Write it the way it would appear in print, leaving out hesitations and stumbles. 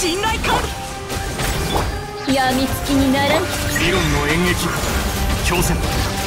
信頼感。 やみつきにならん。 理論の演劇強戦。